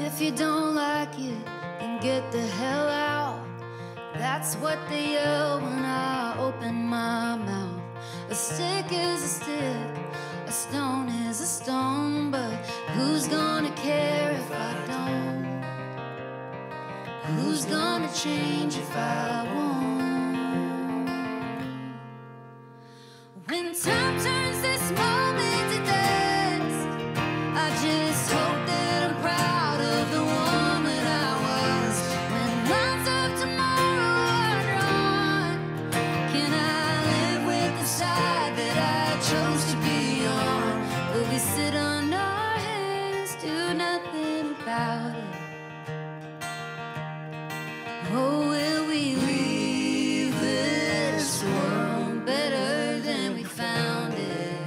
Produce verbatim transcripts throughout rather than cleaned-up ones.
If you don't like it, then get the hell out. That's what they yell when I open my mouth. A stick is a stick, a stone is a stone, but who's gonna care if I don't? Who's gonna change if I won't? When time turns this moment to dust, I just hope that I'm proud of the woman I was. When lines of tomorrow are drawn, can I live with the side that I chose to be on? Will we sit on our hands, do nothing about it? Oh, will we leave this world better than we found it?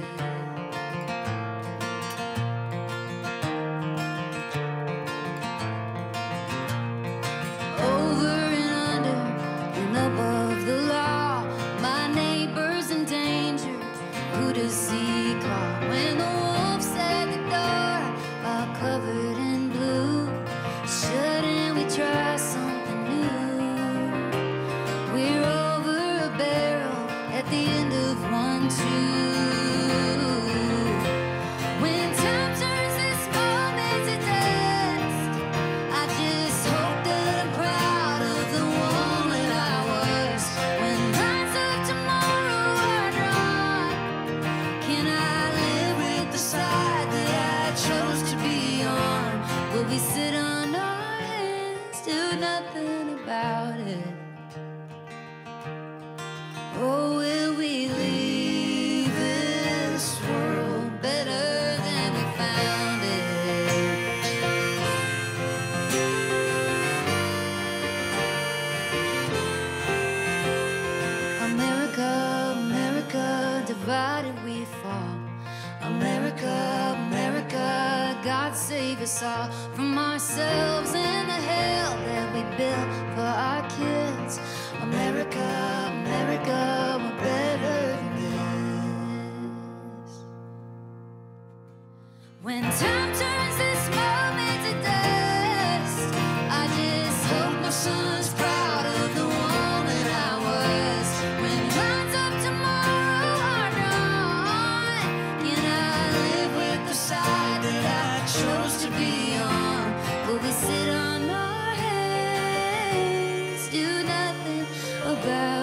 Over and under and above the law, my neighbor's in danger. Who does he call when the wolf's at the door, all covered in blue? Shouldn't we try something new? We're over a barrel at the end of one too. When time turns this moment to dust, I just hope that I'm proud of the woman I was. When lines of tomorrow are drawn, can I live with the side that I chose to be on? Will we sit on our hands, do nothing about it? Or will we leave this world better than we found it? America, America, divided we fall. America, America, God save us all from ourselves and the hell that we built for our kids. America, America, we're better than this. When time turns this moment to dust, I just hope my son's proud of the woman I was. When lines of tomorrow are drawn, can I live with the side that I chose to be on? Will we sit on our hands, do nothing about